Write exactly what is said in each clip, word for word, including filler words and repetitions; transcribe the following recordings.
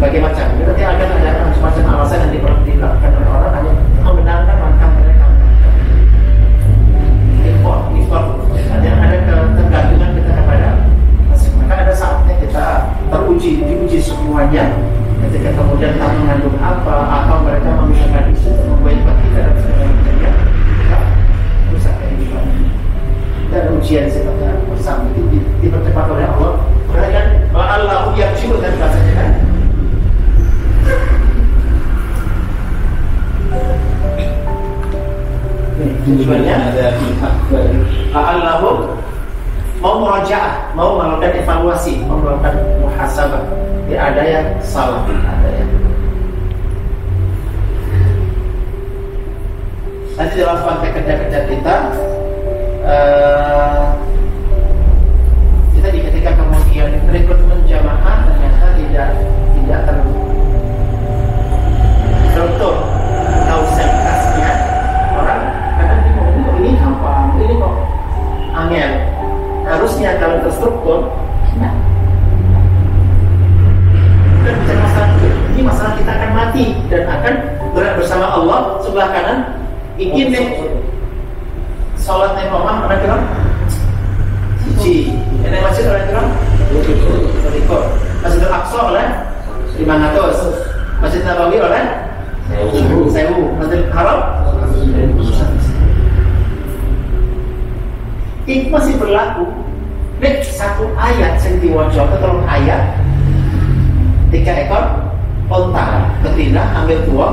berbagai macam. Nanti akan ada semacam alasan yang dilakukan oleh orang hanya membenarkan langkah mereka. Impor, impor, hanya ada ketergantungan kita kepada asing. Maka ada saatnya kita teruji, diuji semuanya. Ketika kemudian tak mengandung apa, atau mereka meminta isu untuk membuat kita dan sebagainya, kita rusak kehidupan. Dan ujian sifatnya bersama itu dipercepat oleh Allah. Kemudian Allahu yarji'u dan bahasanya kan. Tujuannya ada pihak dari Allahu mau merajaah, mau melakukan evaluasi, mau melakukan muhasabah. Ya, ada yang salah, ada yang. Nanti dalam konteks kerja-kerja kita, uh, kita di ketika kemudian rekrutmen jamaah ternyata tidak tidak ter terukur kausalitasnya orang kadang bingung ini apa, ini kok angel. Harusnya kalau terstruktur, nah, dan bicara masalah ini masalah kita akan mati dan akan berat bersama Allah sebelah kanan. Ingin nih sholat nih Omah orang bilang siji, ini masjid orang bilang berikut, Masjidil Aqsa oleh lima ratus, Masjid Nabawi oleh sewu, Masjid Haram ini masih berlaku. Nih satu ayat yang diwajib atau ayat tiga ekor onta betina ambil dua.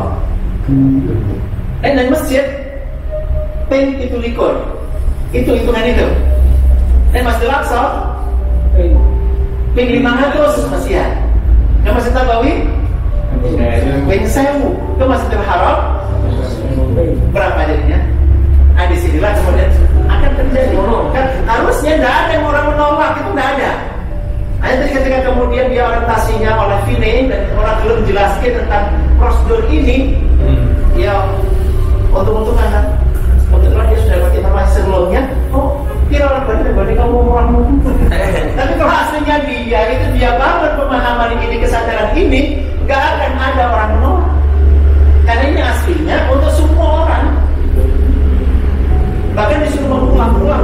Eh dan masjid ping itu likur itu hitungan itu. Eh Masjid Al-Aqsa ping lima ratus masih ya. Ke Masjid Nabawi ping sewu. Ke Masjidil Haram berapa jadinya? Nah disinilah kemudian akan terjadi orang kan harusnya tidak ada yang orang menolak, itu tidak ada. Hanya ketika kemudian dia orientasinya oleh Vine dan orang belum menjelaskan tentang prosedur ini, hmm. ya untung-untungan kan kebetulan dia sudah dapat informasi sebelumnya. Oh kira orang benar benar kamu orang tapi kalau aslinya dia itu dia banget pemahaman ini, kesadaran ini, nggak akan ada orang menolak karena ini aslinya untuk semua orang. Bahkan disuruh mengulang-ulang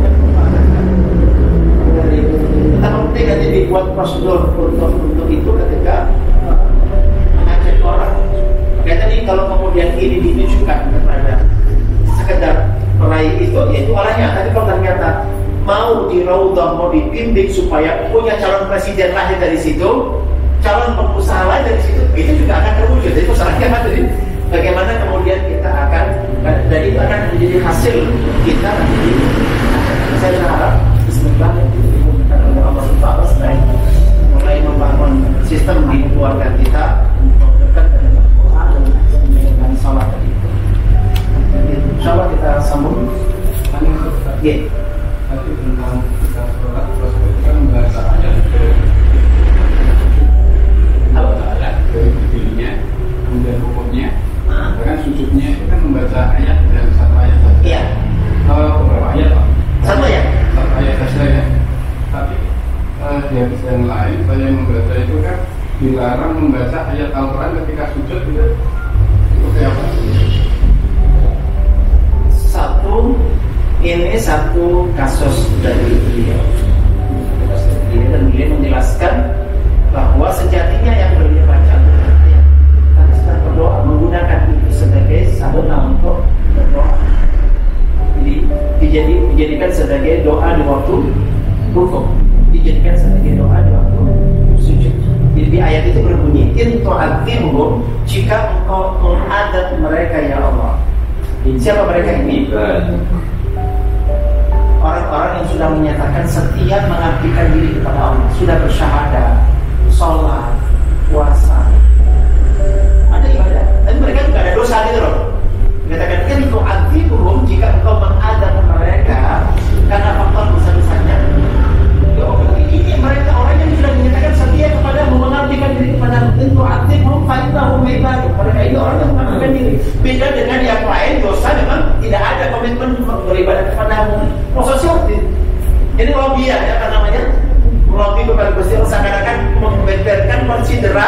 betapa penting nanti dibuat prosedur untuk untuk itu ketika uh, mengajak orang. Makanya tadi kalau kemudian ini ditujukan kepada sekedar meraih itu, yaitu orangnya. Tapi kalau ternyata mau di raudhah, mau dibimbing supaya punya calon presiden lahir dari situ, calon pengusaha lahir dari situ, itu juga akan terwujud. Jadi masalahnya apa tadi? Bagaimana kemudian kita akan dan itu akan menjadi hasil kita nanti. Saya berharap Bismillah yang dimudahkan oleh Allah Subhanahu wa taala mulai membangun sistem di keluarga kita untuk dekat dengan Al-Quran dan salat tadi. Insyaallah kita sambung. Ya. Tapi tentang kita sholat terus kita membaca ayat apa ayat dari dirinya kemudian rukuknya. Karena sujudnya itu kan membaca ayat dan satu ayat saja. Iya. Oh, berapa ayat Pak? Satu ya? Satu ayat saja ya. Tapi uh, di hadis yang lain saya membaca itu kan dilarang membaca ayat Al-Quran ketika sujud itu. Itu kayak apa? Satu, ini satu kasus dari beliau. Ini dan beliau menjelaskan bahwa sejatinya yang beliau baca berdoa, menggunakan itu sebagai sarana untuk berdoa. Jadi dijadi, dijadikan sebagai doa di waktu rukuk, dijadikan sebagai doa di waktu sujud. Jadi ayat itu berbunyi, in tu'adzimhum, jika engkau mengadab mereka ya Allah. Siapa mereka ini? Orang-orang yang sudah menyatakan setia mengabdikan diri kepada Allah, sudah bersyahadat, sholat, puasa, ada ibadah, tapi mereka juga ada dosa gitu loh. Dikatakan kan itu anti-hukum jika engkau mengadab mereka karena faktor dosa-dosanya. Ya Allah, ini mereka orang yang sudah menyatakan setia kepada mengabdikan diri kepada itu anti-hukum, fa'idahum ibadah. Mereka itu orang yang mengabdikan diri. Beda dengan yang lain, dosa memang tidak ada komitmen beribadah kepadamu. Proses seperti ini lobby ya, apa namanya? Lobby kepada Gusti Allah seakan-akan membeberkan konsideran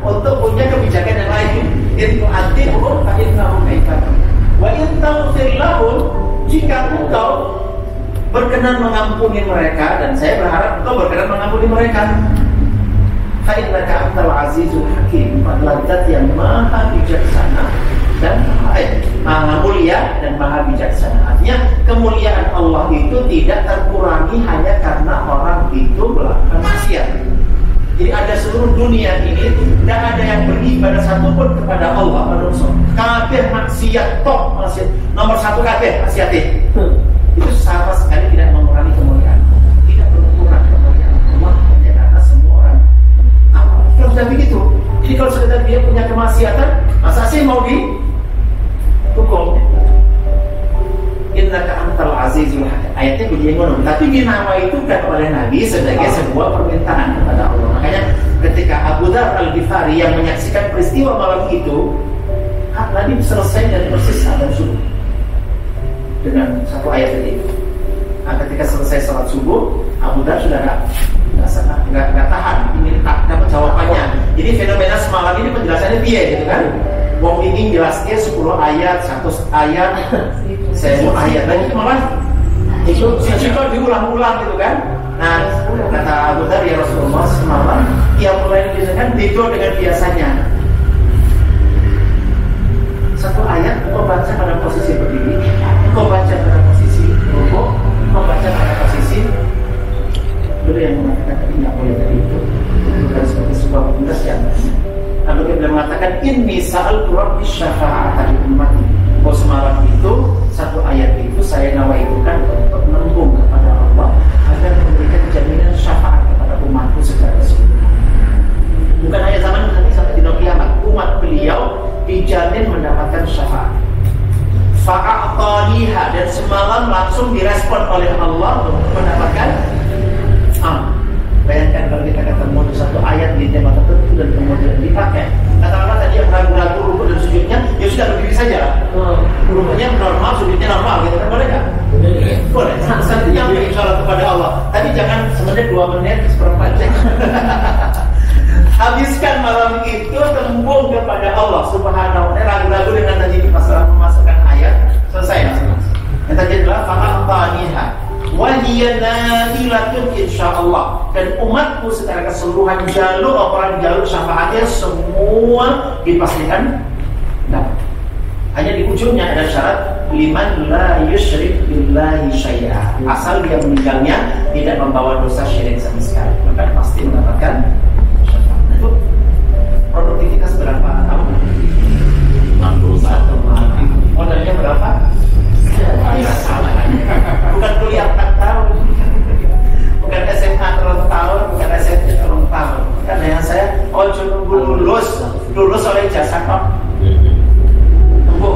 untuk punya kebijakan yang lain. In tu'adzibhum fa innahum ibadun. Wa in taghfir lahum, jika engkau berkenan mengampuni mereka, dan saya berharap engkau berkenan mengampuni mereka, fa innaka antal azizul hakim, adalah zat yang maha bijaksana dan eh, maha mulia dan maha bijaksana. Artinya kemuliaan Allah itu tidak terkurangi hanya karena orang itu melakukan maksiat. Jadi ada seluruh dunia ini tidak ada yang beribadah satupun kepada Allah manusia. Kafir maksiat, top maksiat. Nomor satu kafir maksiat hmm. Itu sama sekali tidak mengurangi kemuliaan. Tidak berkurang kemuliaan Allah hanya karena semua orang apa? Kalau sudah begitu, jadi kalau sudah dia punya kemaksiatan, masa sih mau dihukum? Innaka antal azizul hakim. Ayatnya begini ngono. Tapi dinawa itu kan oleh Nabi sebagai sebuah permintaan kepada Allah. Makanya ketika Abu Dzar Al-Ghifari yang menyaksikan peristiwa malam itu, Nabi selesai dari persis azan subuh dengan satu ayat tadi. Nah, ketika selesai salat subuh, Abu Dzar sudah nggak nggak nggak tahan, ingin tak dapat jawabannya. Jadi fenomena semalam ini penjelasannya dia gitu kan. Wong ini jelasnya sepuluh ayat, satu ayat, saya mau ayat lagi malah itu si Ciko diulang-ulang gitu kan. Nah, kata Abu Dzar, ya Rasulullah, semalam ia mulai dengan tidur dengan biasanya. Satu ayat kau baca pada posisi berdiri, kau baca pada posisi rukuk, kau baca pada posisi. Dulu yang mengatakan tadi nggak boleh tadi itu bukan sebagai sebuah tugas yang lalu dia mengatakan ini sa'al Quran syafa'at di umat. Bahwa semalam itu satu ayat itu saya nawaikan untuk menembung kepada Allah agar memberikan jaminan syafaat kepada umatku secara keseluruhan. Bukan hanya zaman nanti sampai di kiamat, umat beliau dijamin mendapatkan syafaat. Fa'ataliha, dan semalam langsung direspon oleh Allah untuk mendapatkan am. Bayangkan kalau kita ketemu satu ayat di tema tertentu dan kemudian dipakai. Katakanlah tadi yang ragu-ragu rukuk dan sujudnya, ya sudah berdiri saja. Hmm. Rukuknya normal, sujudnya normal, gitu kan, boleh nggak? Boleh. Boleh. Satunya beri sholat kepada Allah. Tapi jangan semenit dua menit seperempat jam. Habiskan malam itu tembung kepada Allah Subhanahu wa taala. Ragu-ragu dengan tadi pasal memasukkan ayat, selesai. Yang tadi adalah fa'ataniha wahiyya nafilatun insyaallah, dan umatku secara keseluruhan jalur orang jalur syafaatnya semua dipastikan dapat. Hanya di ujungnya ada syarat liman la yusyrik billahi syai'a, asal dia meninggalnya tidak membawa dosa syirik sama sekali, maka pasti mendapatkan syafaat. Itu produktivitas berapa tahun? enam puluh satu. Modalnya berapa? Bukan kuliah empat tahun, bukan S M A terlalu tahun, bukan S M P terlalu tahun. Karena yang saya, oh cuma lulus, lulus oleh jasa kok. Tunggu.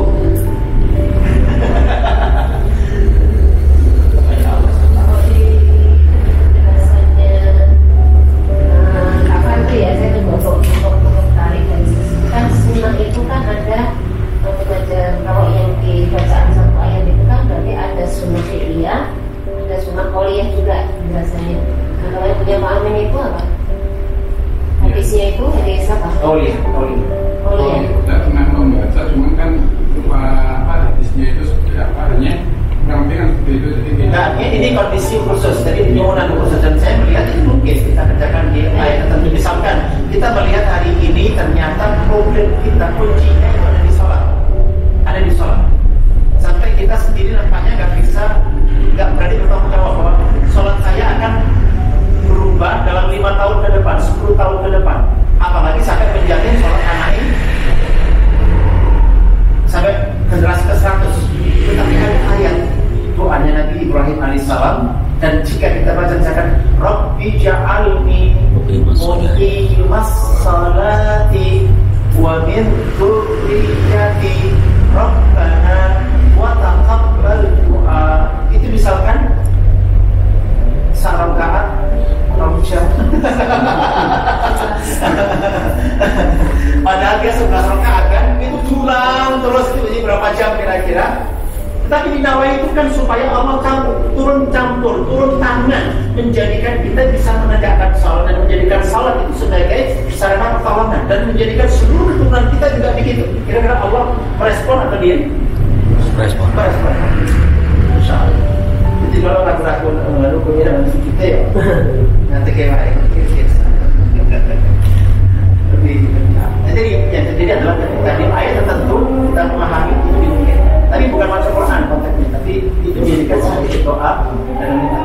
Kapan tuh ya saya tuh untuk tarik dari kan sunnah itu kan ada macam-macam. Kalau yang di bacaan satu ayat itu kan berarti ada sunnah fi'liyah, ada sunnah qauliyah juga biasanya. Nah, kalau yang punya Pak Amin itu apa? Hadisnya itu hadis apa? Qauliyah, qauliyah. Qauliyah. Kita pernah membaca, cuma kan lupa apa hadisnya itu seperti apa, hanya yang penting seperti itu. Jadi nah, ini kondisi khusus. Jadi penyuhunan khusus, dan saya melihat itu mungkin kita kerjakan di ayat tertentu. Misalkan kita melihat hari ini ternyata problem kita kuncinya itu ada di sholat. Ada di sholat. Sampai kita sendiri nampaknya nggak bisa, nggak berani bertanggung jawab bahwa sholat saya akan berubah dalam lima tahun ke depan, sepuluh tahun ke depan. Apalagi sampai menjamin sholat anak ini sampai generasi ke seratus. Tetapi ada ayat doanya Nabi Ibrahim alaihissalam, dan jika kita baca misalkan Rabbi ja'alni muqimas salati wa min dzurriyyati Rabbana wa taqabbal du'a. Itu misalkan sarakaat rojam. Padahal dia sebelas rakaat kan, itu diulang terus itu berapa jam kira-kira. Tapi di Nawawi itu kan supaya Allah campur, turun campur, turun tangan, menjadikan kita bisa menegakkan sholat dan menjadikan salat itu sebagai sarana pertolongan dan menjadikan seluruh keturunan kita juga begitu. Kira-kira Allah merespon atau dia? Merespon. Merespon. Insyaallah. Jadi kalau ragu-ragu menurut dalam kita ya, nanti kayak mana? Lebih. Nah, jadi yang terjadi adalah ketika di ayat tertentu kita memahami itu dimungkinkan. Tapi bukan masuk Quran konteksnya, tapi itu dijadikan sebagai doa dan